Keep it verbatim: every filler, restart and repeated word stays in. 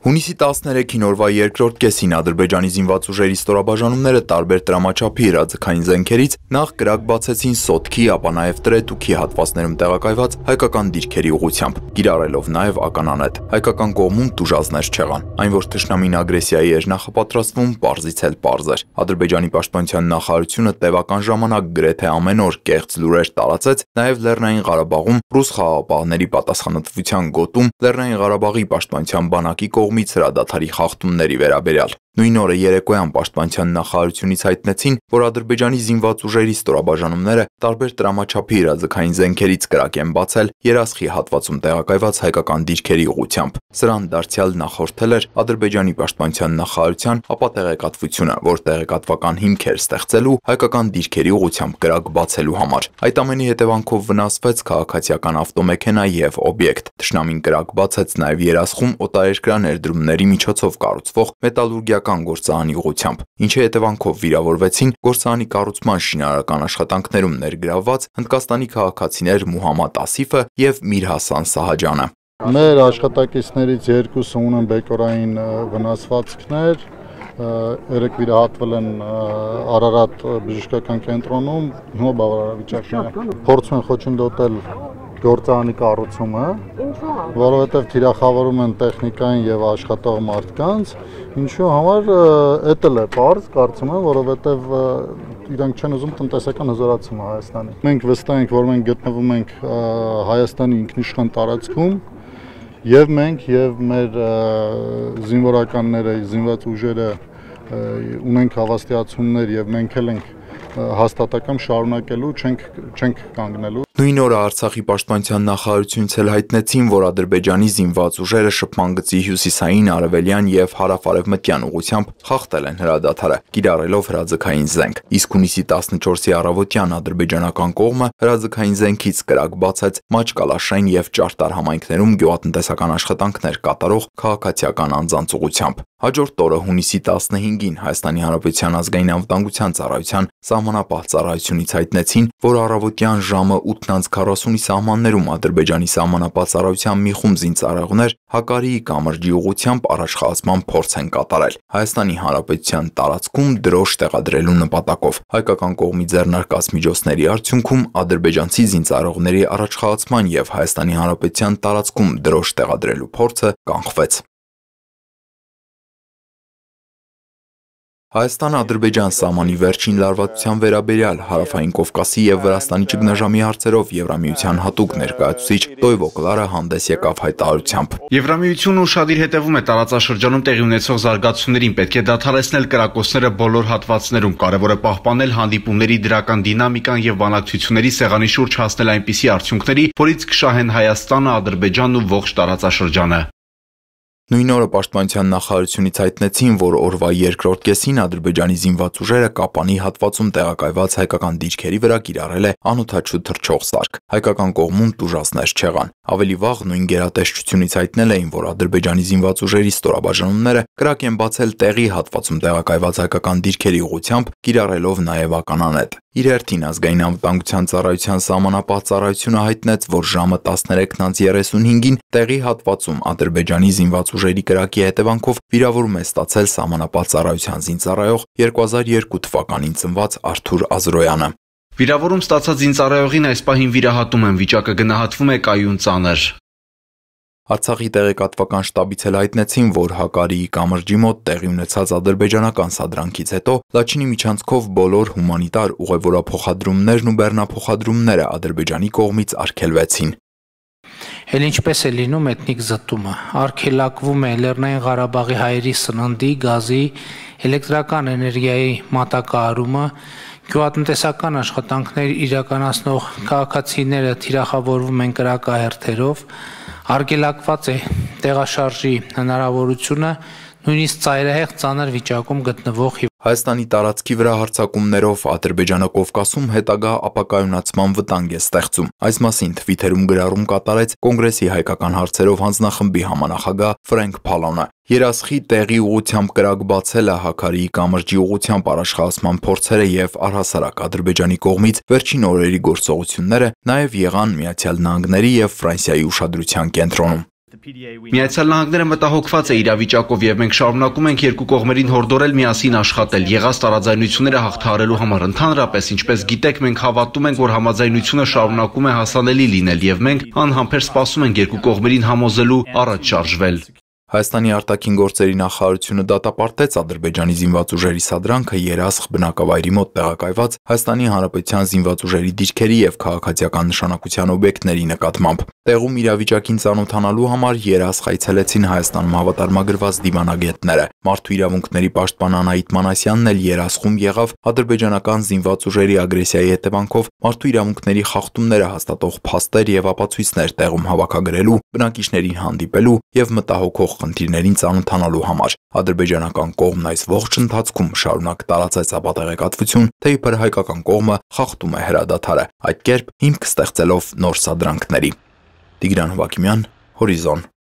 Հունիսի տասներեքին օրվա երկրորդ կեսին Ադրբեջանի զինված ուժերի ստորաբաժանումները տարբեր տրամաչափի հրաձգային զենքերից նախ կրակ բացեցին Սոտքի, ապա նաև Տրետուքի հատվածներում տեղակայված հայկական դիրքերի ուղղությամբ, կիրառելով նաև ականանետ։ Հայկական կողմում տուժածներ չեղան։ Այն, որ թշնամին ագրեսիայի էր նախապատրաստվում, պարզից էլ պարզ էր։ Ադրբեջանի պաշտպանության նախարարությունը տևական ժամանակ գրեթե ամեն օր կեղծ լուրեր տարածեց, նաև Լեռնային Ղարաբաղում ռուս խաղաղապահների պատասխանատվության գոտում Լեռնային Ղարաբաղի պաշտպանության բանակի կողմից հրադադարի խախտումների վերաբերյալ։ Նույն օրը երեկոյան պաշտպանության նախարարությունից հայտնեցին, որ Ադրբեջանի զինված ուժերի ստորաբաժանումները տարբեր տրամաչափի հրաձգային զենքերից կրակ են բացել Երասխի հատվածում տեղակայված հայկական դիրքերի ուղղությամբ։ Սրան դարձյալ նախորդել էր Ադրբեջանի պաշտպանության նախարարության ապա տեղեկատվությունը, որ տեղեկատվական հիմք էր ստեղծելու հայկական դիրքերի ուղղությամբ կրակ բացելու համար։ Այդ ամենի հետևանքով վնասվեց քաղաքացիական ավտոմեքենա եւ օբյեկտ։ Թշնամին կրակ բացեց նաև Երասխում օտարերկրյա ներդրումների միջոցով կառուցվող մետալուրգիական գործարանի ուղղությամբ, ինչի հետևանքով վիրավորվեցին գործարանի կառուցման շինարարական աշխատանքներում ներգրավված Հնդկաստանի քաղաքացիներ Մուհամմադ Ասիֆը եւ Միրհասան Սահաջանը։ Մեր աշխատակիցներից երկուսը ունեն բեկորային վնասվածքներ, երեք վիրահատվել են Արարատ բժշկական կենտրոնում, հիմա բավարար վիճակում են։ Փորձում են խոչընդոտել գործարանի կառուցումը, որովհետև թիրախավորում են տեխնիկային եւ աշխատող մարդկանց, ինչու համար էդ էլ է պարզ, կարծում եմ, որովհետև իրանք չեն ուզում տնտեսական հզորացումը Հայաստանի։ Մենք վստահ ենք, որ մենք գտնվում ենք Հայաստանի ինքնիշխան տարածքում, եւ մենք եւ մեր զինվորականները, զինված ուժերը ունենք հավաստիացումներ եւ մենք էլ ենք հաստատակամ շարունակելու, չենք չենք կանգնելու։ Նույն օրը Արցախի պաշտպանության նախարարությունից էլ հայտնեցին, որ Ադրբեջանի զինված ուժերը շփման գծի հյուսիսային, արևելյան եւ հարավ-արևմտյան ուղղությամբ խախտել են հրադադարը, կիրառելով հրաձգային զենք։ Իսկ հունիսի տասնչորսի առավոտյան ադրբեջանական կողմը հրաձգային զենքից կրակ բացեց Մաչկալաշեն եւ Ճարտար համայնքներում գյուղատնտեսական աշխատանքներ կատարող քաղաքացիական անձանց ուղղությամբ։ Հաջորդ օրը հունիսի տասնհինգին Հայաստանի Հանրապետության ազգային անվտանգության ծառայության սահմանապահ ծառայությունից հայտնեցին, որ առավոտյան ժամը ութ քառասունի սահմաններում Ադրբեջանի սահմանապահ ծառայության մի խումբ զինծառայողներ Հակարիի կամրջի ուղղությամբ առաջխաղացման փորձ են կատարել Հայաստանի Հանրապետության տարածքում դրոշ տեղադրելու նպատակով։ Հայկական կողմի ձեռնարկած միջոցների արդյունքում ադրբեջանցի զինծառայողների առաջխաղացման եւ Հայաստանի Հանրապետության տարածքում դրոշ տեղադրելու փորձը կանխվեց։ Հայաստան-Ադրբեջան սահմանի վերջին լարվածության վերաբերյալ Հարավային Կովկասի եւ Վրաստանի ճգնաժամի հարցերով Եվրամիության հատուկ ներկայացուցիչ Տոյվո Կլարը հանդես եկավ հայտարարությամբ։ Եվրամիությունը ուշադիր հետևում է տարածաշրջանում տեղի ունեցող զարգացումներին, պետք է դադարեցնել կրակոցները բոլոր հատվածներում, կարևոր է պահպանել հանդիպումների դրական դինամիկան եւ բանակցությունների սեղանի շուրջ հասնել այնպիսի արդյունքների, որից կշահեն Հայաստանը, Ադրբեջանն ու ողջ տարածաշրջանը։ Նույն օրը պաշտպանության նախարարությունից հայտնեցին, որ օրվա երկրորդ կեսին Ադրբեջանի զինված ուժերը Կապանի հատվածում տեղակայված հայկական դիրքերի վրա կիրառել է անօդաչու թռչող սարք։ Հայկական կողմում տուժածներ չեղան։ Ավելի վաղ նույն գերատեսչությունից հայտնել էին, որ Ադրբեջանի զինված ուժերի ստորաբաժանումները կրակ են բացել տեղի հատվածում տեղակայված հայկական դիրքերի ուղղությամբ, կիրառելով նաև ականանետ։ Իր հերթին ազգային անվտանգության ծառայության սահմանապահ ծառայությունը հայտնեց, որ ժամը տասներեքն երեսունհինգին տեղի հատվածում Ադրբեջանի զինված ուժերի կրակի հետևանքով վիրավորում է ստացել սահմանապահ ծառայության զինծառայող երկու հազար երկու թվականին ծնված Արթուր Ազրոյանը։ Վիրավորում ստացած զինծառայողին այս պահին վիրահատում են, վիճակը գնահատվում է կայուն ծանր։ Արցախի տեղեկատվական շտաբից էլ հայտնեցին, որ Հակարիի կամրջի մոտ տեղի ունեցած ադրբեջանական սադրանքից հետո Լաչինի միջանցքով բոլոր հումանիտար ուղևորափոխադրումներն ու բեռնափոխադրումները Ադրբեջանի կողմից արգելվեցին։ Էլ ինչպես է լինում էթնիկ զտումը, արգելակվում է Լեռնային Ղարաբաղի հայերի սննդի, գազի, էլեկտրական էներգիայի մատակարարումը, գյուղատնտեսական աշխատանքներ իրականացնող քաղաքացիները թիրախավորվում են կրակահերթերով, արգելակված է տեղաշարժի հնարավորությունը, նույնիսկ ծայրահեղ ծանր վիճակում գտնվող Հայաստանի տարածքի վրա հարձակումներով Ադրբեջանը Կովկասում հետագա ապակայունացման վտանգ է ստեղծում։ Այս մասին Թվիթերում գրառում կատարեց Կոնգրեսի հայկական հարցերով հանձնախմբի համանախագահ Ֆրենկ Փալոնը։ Երասխի տեղի ուղղությամբ կրակ բացելը, Հակարիի կամրջի ուղղությամբ առաջխաղացման փորձերը եւ առհասարակ Ադրբեջանի կողմից վերջին օրերի գործողությունները նաև եղան Միացյալ Նահանգների եւ Ֆրանսիայի ուշադրության կենտրոնում։ Միացյալ Նահանգները մտահոգված է իրավիճակով եւ մենք շարունակում ենք երկու կողմերին հորդորել միասին աշխատել, եղած տարաձայնությունները հաղթահարելու համար։ Ընդհանրապես, ինչպես գիտեք, մենք հավատում ենք, որ համաձայնությունը շարունակում է հասանելի լինել եւ մենք անհամբեր սպասում ենք երկու կողմերին համոզելու առաջ շարժվել։ Հայաստանի արտաքին գործերի նախարարությունը դատապարտեց Ադրբեջանի զինված ուժերի սադրանքը Երասխ բնակավայրի մոտ տեղակայված Հայաստանի Հանրապետության զինված ուժերի դիրքերի եւ քաղաքացիական նշանակության օբյեկտների նկատմամբ։ Տեղում իրավիճակին ծանոթանալու համար Երասխ այցելեցին Հայաստանում հավատարմագրված դիվանագետները։ Մարդու իրավունքների պաշտպան Անահիտ Մանասյանն էլ Երասխում եղավ ադրբեջանական զինված ուժերի ագրեսիայի հետևանքով մարդու իրավունքների խախտումները հաստատող փաստեր եւ ապացույցներ տեղում հավաքագրելու, բնակիչներին հանդիպելու եւ մտահոգող խնդիրներին ծանոթանալու համար։ Ադրբեջանական կողմն այս ողջ ընթացքում շարունակ տարածեց ապատեղեկատվություն, թե իբր հայկական կողմը խախտում է հրադադարը, այդ կերպ հիմք ստեղծելով նոր սադրանքների։ Տիգրան Հովակիմյան, Հորիզոն։